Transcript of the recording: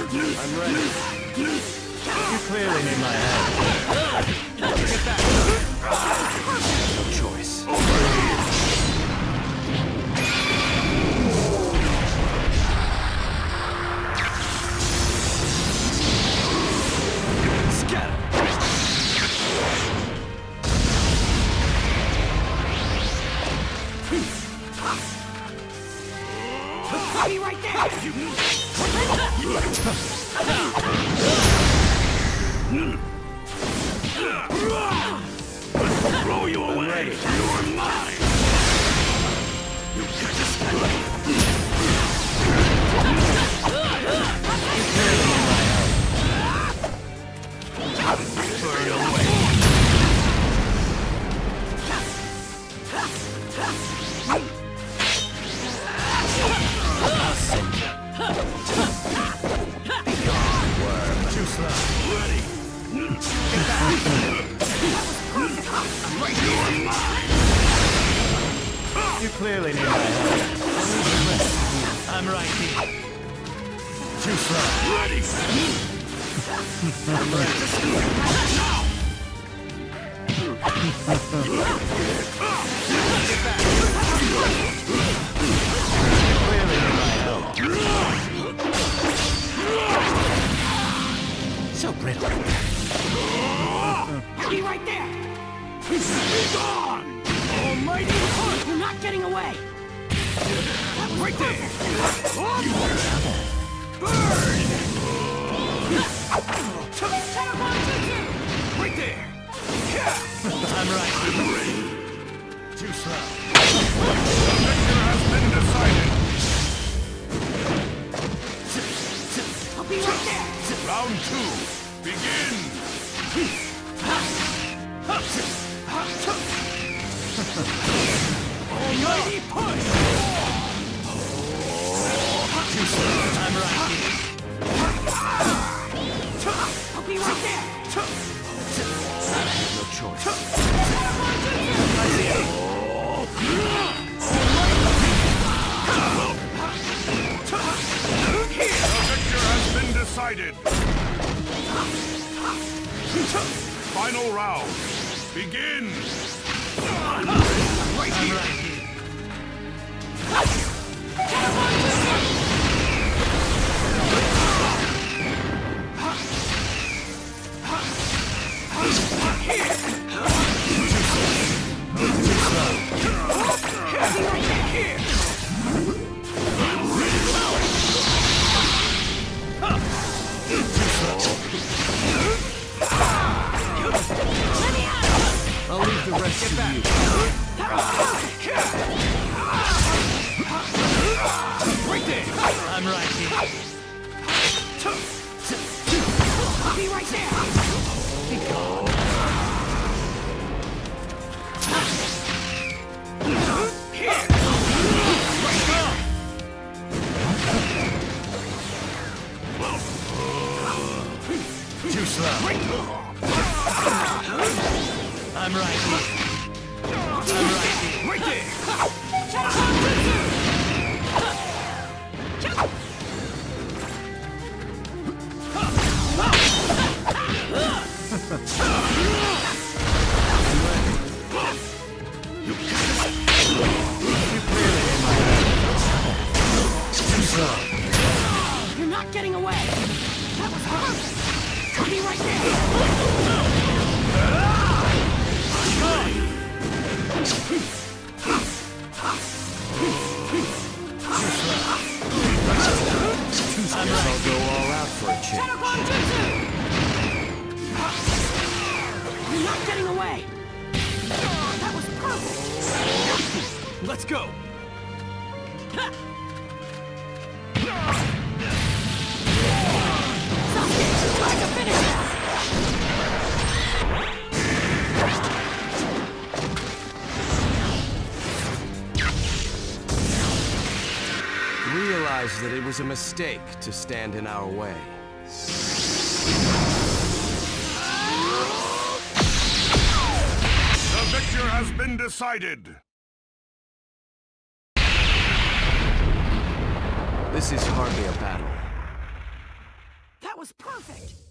I'm ready. You clearly need my help. Get back. No choice. Scatter. Be right there. Throw you away! You're mine! You got to stand. Burn away! I'll send you. Be gone, worm. Too slow. Ready. Get back. I'm right here. You're mine. You clearly need my help. I'm right here. Too slow. Ready. I'm ready. Now. Get back. You clearly need my help. So brittle. Be right there. Be gone! Almighty heart, you're not getting away. Right there. Burn! Right there. I'm right. I'm ready. Too slow. The victor has been decided. I'll be right there. Round 2. Begin. Almighty push! Too slow. I'm right here. I'll be right there. I have no choice. The victor has been decided. Final round. Begin. Right here. I'll leave the rest to you. Right there. I'm right here. I'll be right there. Be gone. Here. Right there. Too slow. I'm right here. I'm right here. Right there. You're not getting away. That was perfect. I'll be right there. I'll go all out for a change. You're not getting away. That was perfect. Let's go. Sasuke, try to finish it. Realized that it was a mistake to stand in our way. The victor has been decided. This is hardly a battle. was perfect!